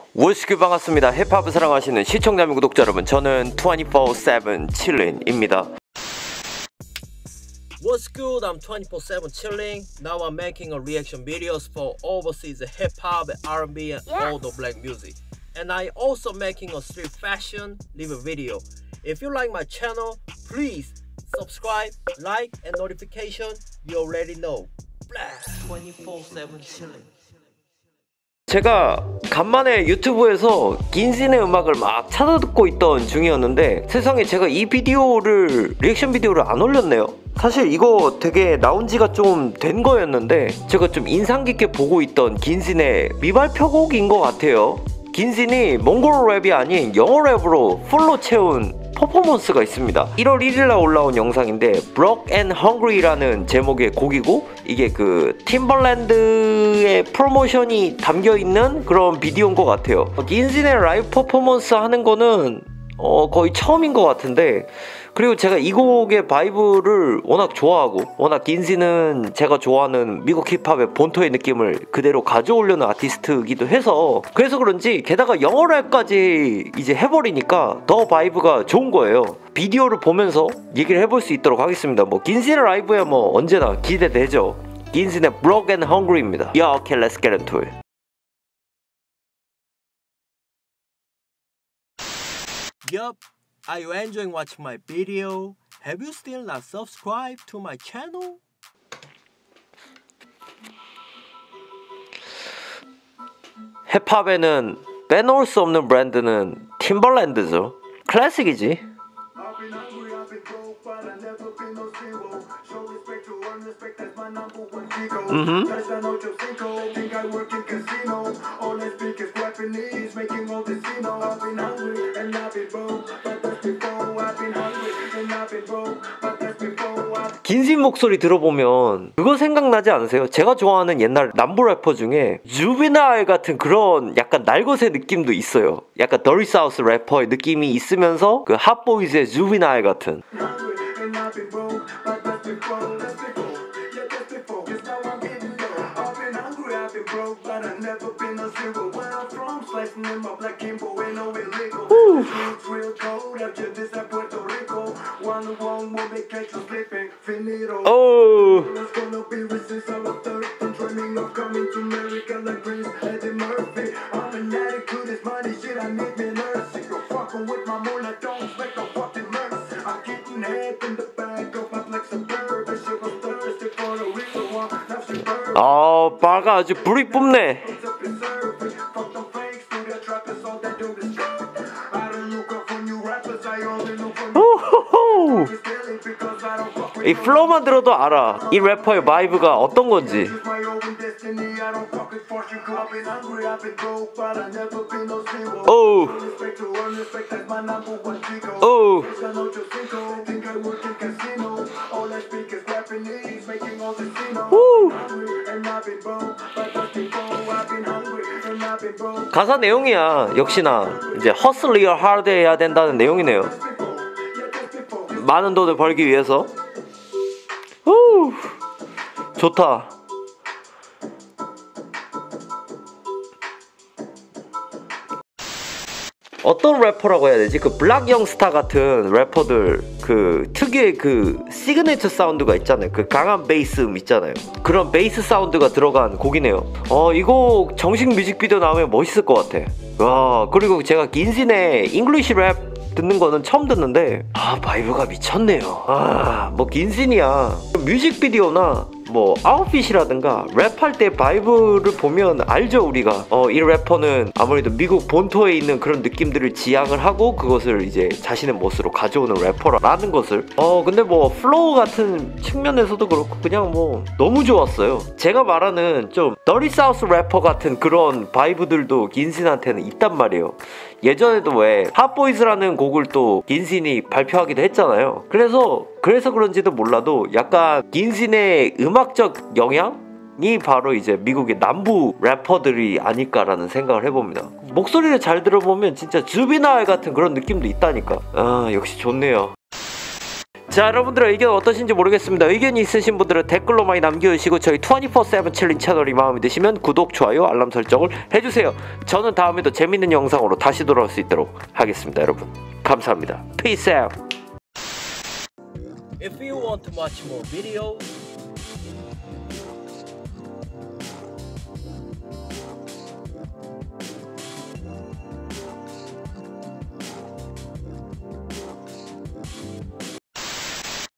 워스큐 반갑습니다. 힙합을 사랑하시는 시청자 및 구독자 여러분, 저는 24/7 칠린입니다. What's good? I'm 24/7 chilling. Now I'm making a reaction videos for overseas hip hop, R&B, and all the black music. And I also making a street fashion review video. If you like my channel, please subscribe, like, and notification. You already know. 24/7 chilling. 제가 간만에 유튜브에서 긴신의 음악을 막 찾아듣고 있던 중이었는데 세상에 제가 이 비디오를 리액션 비디오를 안 올렸네요. 사실 이거 되게 나온 지가 좀 된 거였는데 제가 좀 인상 깊게 보고 있던 긴신의 미발표곡인 것 같아요. 긴신이 몽골 랩이 아닌 영어 랩으로 풀로 채운 퍼포먼스가 있습니다. 1월 1일날 올라온 영상인데 Broke and Hungry라는 제목의 곡이고 이게 그 팀벌랜드의 프로모션이 담겨있는 그런 비디오인 것 같아요. 긴신의 라이브 퍼포먼스 하는 거는 거의 처음인 것 같은데, 그리고 제가 이 곡의 바이브를 워낙 좋아하고 워낙 긴신은 제가 좋아하는 미국 힙합의 본토의 느낌을 그대로 가져오려는 아티스트이기도 해서 그래서 그런지 게다가 영어 랩까지 이제 해버리니까 더 바이브가 좋은 거예요. 비디오를 보면서 얘기를 해볼 수 있도록 하겠습니다. 뭐 긴신의 라이브야 뭐 언제나 기대되죠. 긴신의 Broke and Hungry입니다. Yeah, okay, let's get into it. Yup. Are you enjoying watching my video? Have you still not subscribed to my channel? 힙합에는 빼놓을 수 없는 브랜드는 팀벌랜드죠. 클래식이지. 긴신 목소리 들어보면 그거 생각나지 않으세요? 제가 좋아하는 옛날 남부 래퍼 중에 주비나일 같은 그런 약간 날것의 느낌도 있어요. 약간 더리 사우스 래퍼의 느낌이 있으면서 그 핫보이즈의 주비나일 같은. Oh. 바가 아주 불이 뿜네. 이 플로우만 들어도 알아 이 래퍼의 바이브가 어떤 건지. 오우 오우 가사 내용이야 역시나 이제 hustle your hard 해야 된다는 내용이네요. 많은 돈을 벌기 위해서. 후, 좋다. 어떤 래퍼라고 해야 되지? 그 블락 영스타 같은 래퍼들 그 특유의 그 시그니처 사운드가 있잖아요. 그 강한 베이스음 있잖아요. 그런 베이스 사운드가 들어간 곡이네요. 이 곡 정식 뮤직비디오 나오면 멋있을 것 같아. 와, 그리고 제가 긴신의 잉글리시 랩 듣는 거는 처음 듣는데 바이브가 미쳤네요. 뭐 긴신이야. 뮤직비디오나 뭐 아웃핏이라든가 랩할 때 바이브를 보면 알죠 우리가. 이 래퍼는 아무래도 미국 본토에 있는 그런 느낌들을 지향을 하고 그것을 이제 자신의 멋으로 가져오는 래퍼라는 것을. 근데 뭐 플로우 같은 측면에서도 그렇고 그냥 뭐 너무 좋았어요. 제가 말하는 좀 더리 사우스 래퍼 같은 그런 바이브들도 긴신한테는 있단 말이에요. 예전에도 왜 핫보이즈라는 곡을 또 긴신이 발표하기도 했잖아요. 그래서 그런지도 몰라도 약간 긴신의 음악적 영향이 바로 이제 미국의 남부 래퍼들이 아닐까라는 생각을 해봅니다. 목소리를 잘 들어보면 진짜 주비나일 같은 그런 느낌도 있다니까. 역시 좋네요. 자, 여러분들의 의견 어떠신지 모르겠습니다. 의견이 있으신 분들은 댓글로 많이 남겨주시고 저희 24/7 챌린지 채널이 마음에 드시면 구독, 좋아요, 알람 설정을 해주세요. 저는 다음에도 재밌는 영상으로 다시 돌아올 수 있도록 하겠습니다. 여러분 감사합니다. Peace out. If you want to watch more videos,